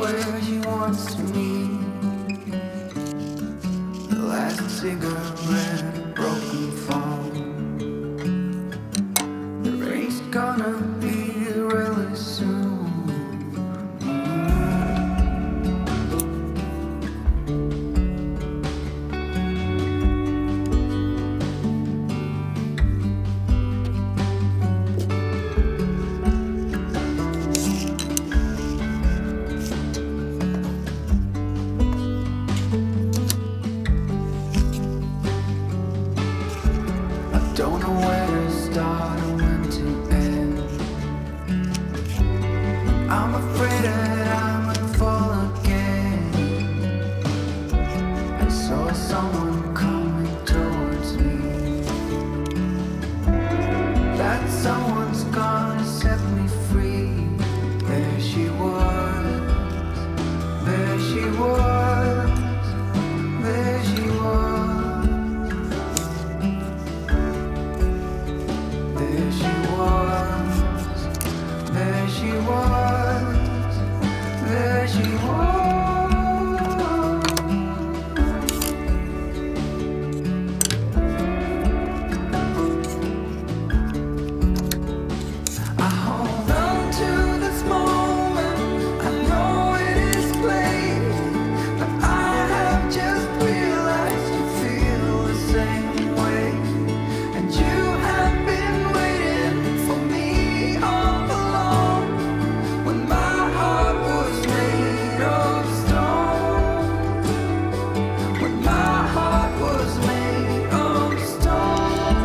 where she wants to meet. The last cigarette, broken phone. The rain's gonna be really soon. Don't know where to start or when to end. I'm afraid that I might fall again. I saw someone coming towards me. That someone's gonna set me free. There she was, there she was, there she was. There she was, there she was, there she was. I hold on to this moment, I know it is late, but I have just realized you feel the same way. And you have been waiting for me all along, when my heart was made of stone. When my heart was made of stone.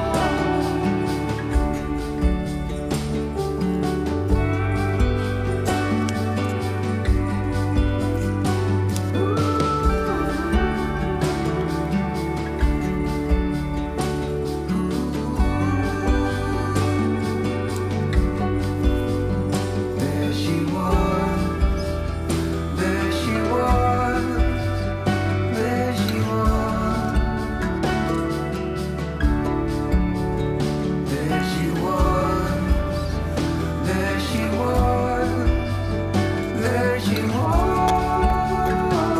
There she was, there she was, there she was. There she was, there she was, there she was.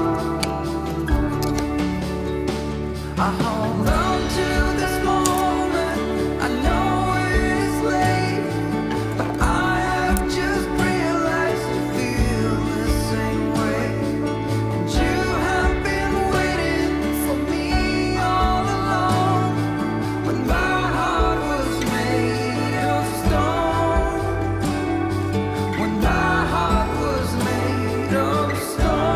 I hold on to this moment, I know it is late, but I have just realized you feel the same way. And you have been waiting for me all along, when my heart was made of stone. When my heart was made of stone.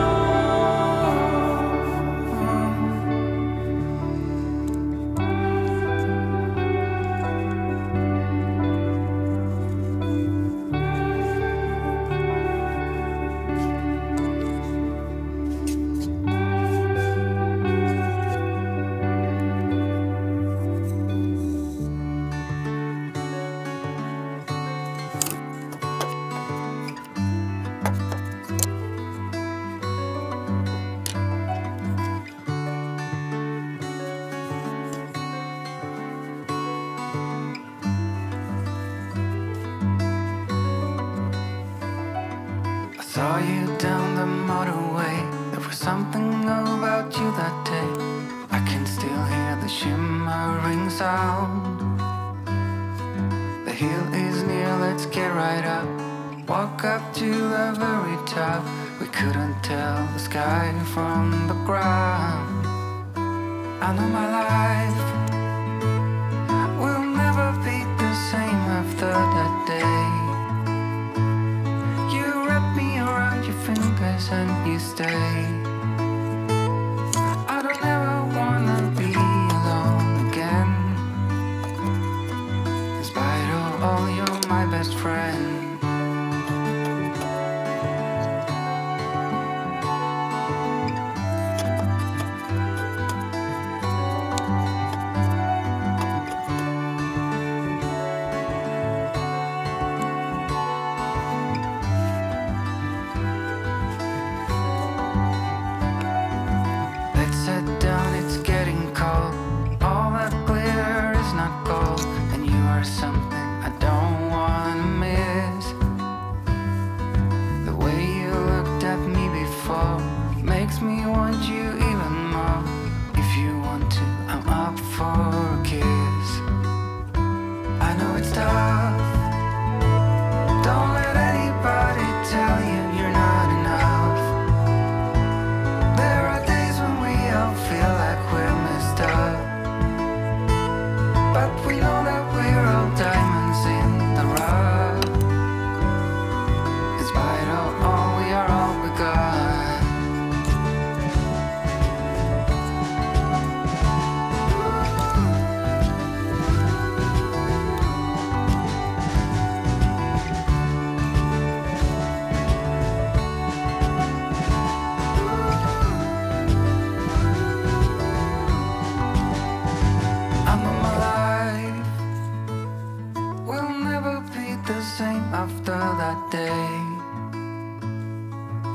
I saw you down the motorway. There was something about you that day. I can still hear the shimmering sound. The hill is near, let's get right up. Walk up to the very top. We couldn't tell the sky from the ground. I know my life will never be the same after that day. You wrap me around your fingers and you stay. I don't ever wanna be alone again. In spite of all, you're my best friend.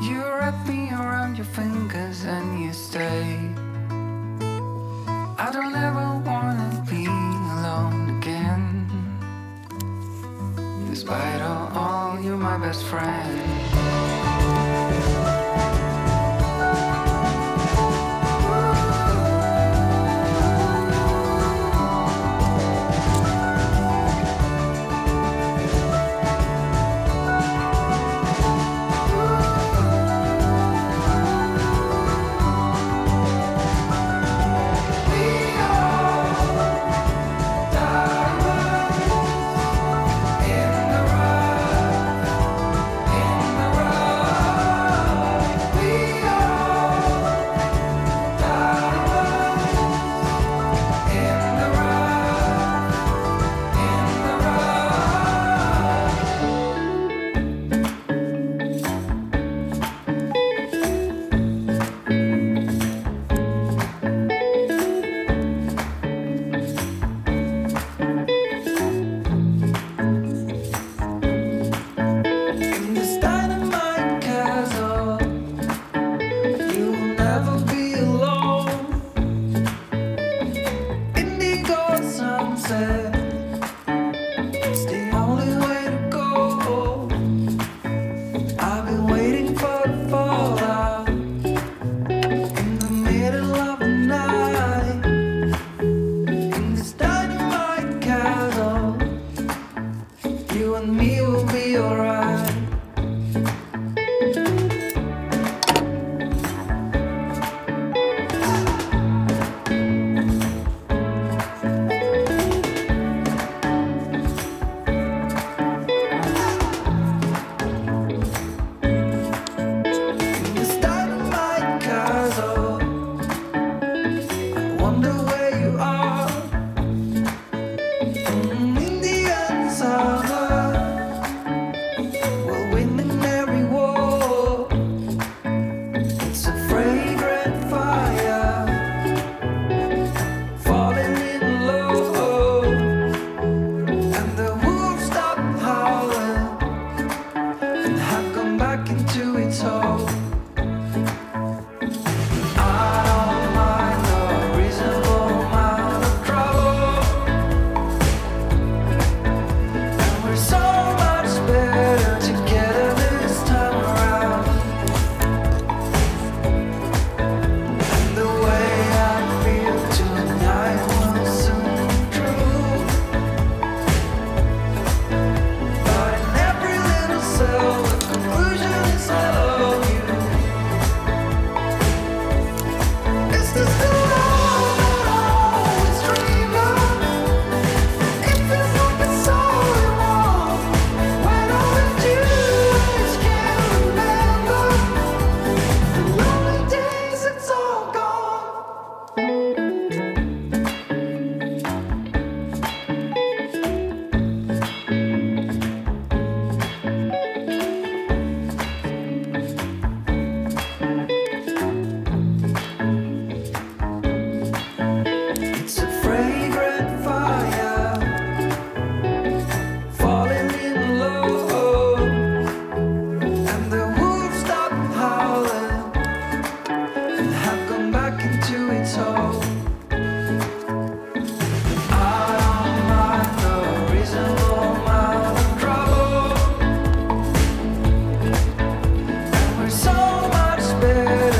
You wrap me around your fingers and you stay. I don't ever wanna be alone again. Despite all, you're my best friend. We're so much better.